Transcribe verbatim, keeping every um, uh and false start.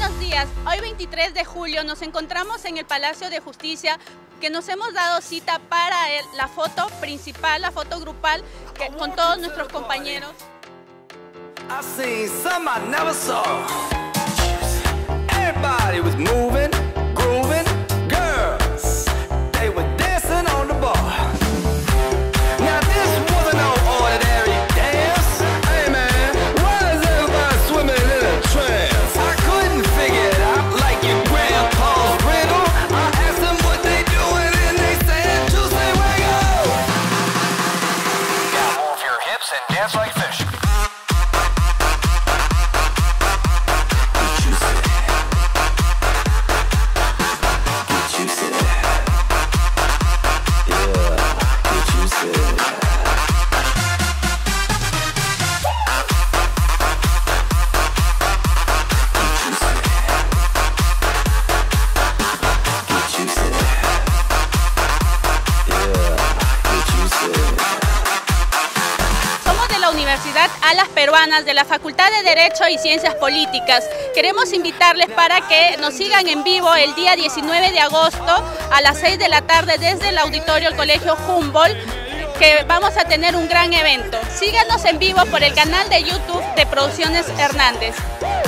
buenos días. Hoy veintitrés de julio nos encontramos en el Palacio de Justicia, que nos hemos dado cita para el, la foto principal, la foto grupal, que, con todos nuestros compañeros. I seen some I never saw. Everybody was moving, grooving, girls, they were dancing on the bar. Now this wasn't no ordinary dance. Hey man, why is everybody swimming in a trance? I couldn't figure it out like your grandpa's riddle. I asked them what they doing and they said to say wiggle. Now move your hips and dance like fish. Universidad Alas Peruanas de la Facultad de Derecho y Ciencias Políticas. Queremos invitarles para que nos sigan en vivo el día diecinueve de agosto a las seis de la tarde desde el auditorio del Colegio Humboldt, que vamos a tener un gran evento. Síganos en vivo por el canal de YouTube de Producciones Hernández.